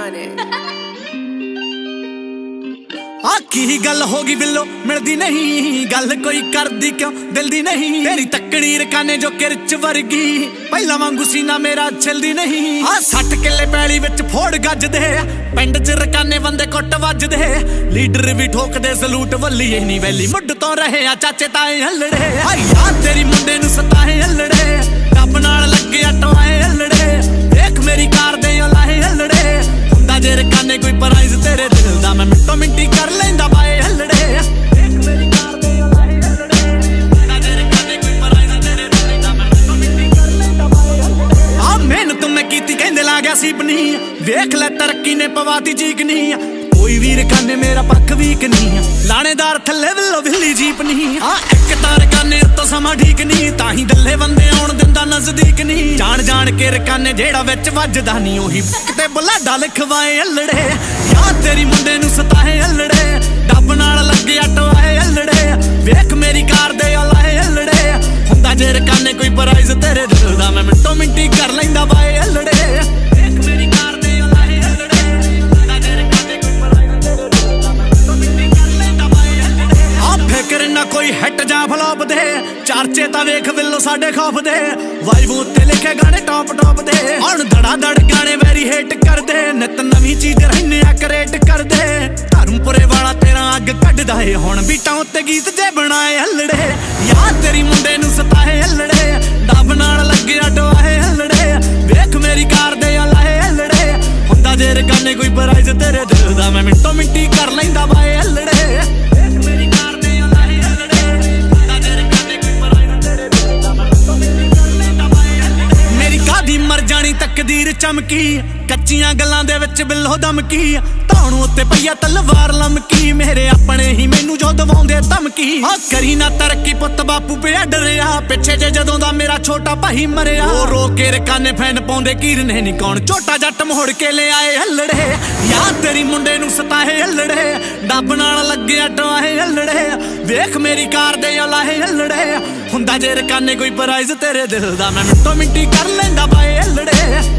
on it. की गल होगी बिल्लो मिलदी नहीं, गल कोई करदी क्यों दिल दी नहीं। तेरी तकड़ी रकाने जो किरच वर्गी, पहला वांगू सीना मेरा छिलदी नहीं। 60 किले पैली विच फोड़ गजदे, पिंड च रकाने बंदे कुट वजदे। लीडर भी ठोकदे सलूट वल्ली नहीं वैली, मुड तो रहे आ चाचे ताए हलड़े। यार तेरी मुंडे नू सताए हलड़े, रब नाल लगे टवाए हलड़े। देख मेरी कार दे लाए हलड़े, हुंदा जे रकाने कोई प्राइज तेरे दिल दा, मैं मिंटो मिंटी कर लेंदा बाए हलड़े। देख मेरी कार दे लाए हलड़े, हुंदा जे रकाने कोई प्राइज तेरे दिल दा, मैं मिंटो मिंटी कर लेंदा बाए हलड़े। आ मेहनत मैं कीती कहंदे ला गया सीपनी, देख ले तरक्की ने पवाती चीकनी। कोई वीर काने मेरा पक्क वीक नहीं, लाणेदार थल्ले विल्लो विल्ली जीप नहीं। एक तार काने तो समा ठीक नहीं, ताही दल्ले बंदे आउण दिंदा नजदीक नहीं। जान जान के रकाने जेड़ा विच वजदा नहीं, ओही किते बुलाडा लिखवाए हलड़े। यार तेरी मुंडे नू सताए हलड़े, डब नाल लगे टवाए हलड़े। वेख मेरी कार दे लाए हलड़े, हुंदा जे रकाने कोई प्राइज तेरे दिल दा, मैं मिंटो मिंटी कर लैंदा बाए हलड़े। वेख मेरी कार दे लाए हलड़े, हुंदा जे रकाने कोई प्राइज तेरे दिल दा, मैं मिंटो मिंटी कर लैंदा बाए हलड़े। आ फिकर ना कोई हिट जा फ्लॉप दे, चार्चे ता वेख विल्लो साडे खौफ दे। वाइबू उत्ते लिखे गाने टॉप टॉप दे, हुण धड़ा धड़ गाने वेरी हिट कर दे। नित नवी चीज रहने क्रिएट कर दे, धर्मपुरे वाला तेरा अग कढदा है। हुण बीटां उत्ते गीत जे बनाए हलड़े, यार तेरी मुंडे नू सताए हलड़े। डब नाल लगे टवाए हलड़े, वेख मेरी कार दे लाए हलड़े। हुंदा जे रकाने कोई प्राइज तेरे दिल दा, मैं मिंटो मिंटी कर लैंदा बाए हलड़े। वेख मेरी कार दे लाए हलड़े, हुंदा जे रकाने कोई प्राइज तेरे दिल दा, मैं मिंटो मिंटी कर लैंदा बाए हलड़े। मेरी कादी मर जानी तकदीर चमकी, कच्चियां गल्लां दे विच बिल्लो दमकी। धाणू उत्ते पईया तलवार लमकी, मेरे अपने ही मैनू जो दवाउंदे धमकी। करी ना तरक्की पुत्त बापू पिया डरिया, पिछे जे जदों दा मेरा छोटा भाई मरिया। ओ रो के रकाने फैन पाउंदे कीरने नहीं कौन, छोटा जट मोड़ के ले आए हलड़े। यार तेरी मुंडे नू सताए हलड़े, डब नाल लगे टवाए हलड़े। वेख मेरी कार दे लाए हलड़े, हुंदा जे रकाने कोई प्राइज तेरे दिल दा, मैं मिंटो मिंटी कर लैंदा बाए हलड़े।